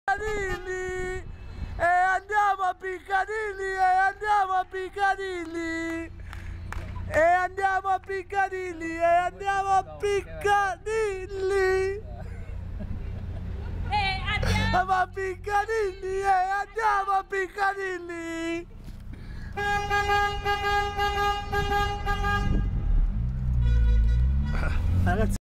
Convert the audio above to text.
Piccadilly! E andiamo a Piccadilly! E andiamo a Piccadilly! E andiamo a Piccadilly! E andiamo a Piccadilly! E andiamo a Piccadilly! E andiamo a Piccadilly! Ragazzi,